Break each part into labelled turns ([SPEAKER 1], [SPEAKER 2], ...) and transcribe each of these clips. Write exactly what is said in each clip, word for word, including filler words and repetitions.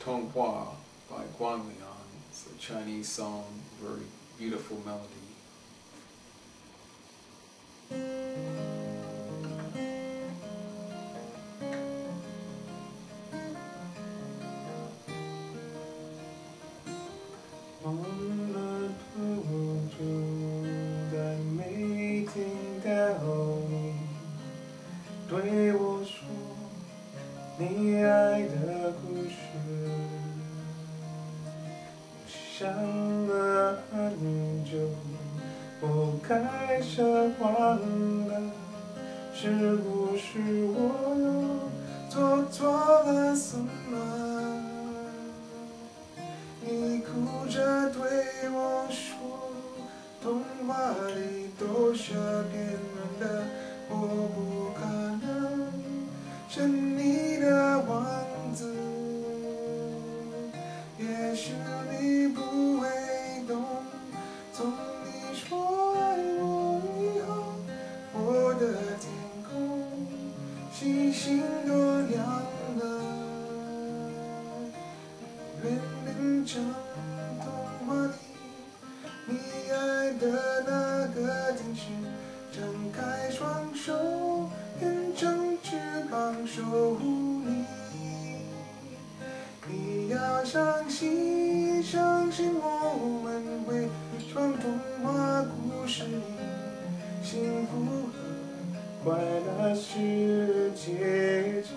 [SPEAKER 1] Tong Hua by Guanlian. It's a Chinese song, very beautiful melody. 忘了多久，再没听到你对我说你爱的故事。想了很久，我开始忘了，是不是我又做错了什么？你哭着对我说，童话里都是骗人的，我不可能是你的王子。也许你不会懂，从你说爱我以后，我的天空星星都亮了。远远像童话里你爱的那个天使，张开双手，变成翅膀守护你。你要相信，相信我们会闯童话故事里，幸福和快乐是结局。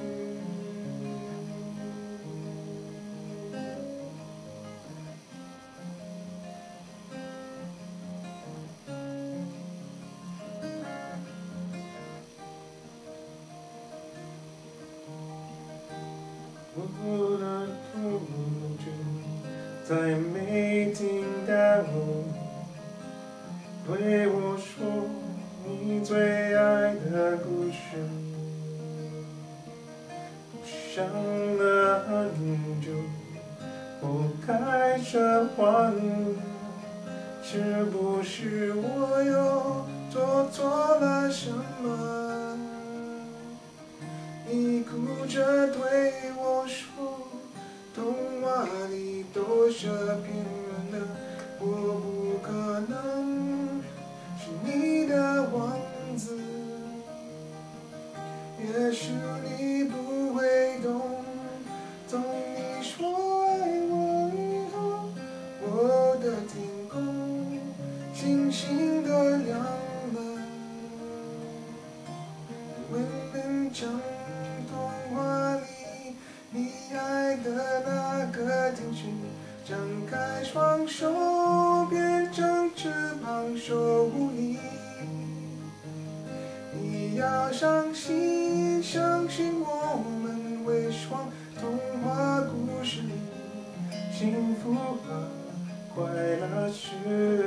[SPEAKER 1] 过了多久，再没听到你对我说你最爱的故事。想了很久，我开始忘了，是不是我又做错了什么？你哭着对我说，童话里都是骗人的，我不可能是你的王子。也许你不会懂，从你说爱我以后，我的天空星星都亮了。问问讲童话里你爱的那个天使，张开双手，变成翅膀守护你。你要相信，相信我们会闯童话故事里，幸福和快乐是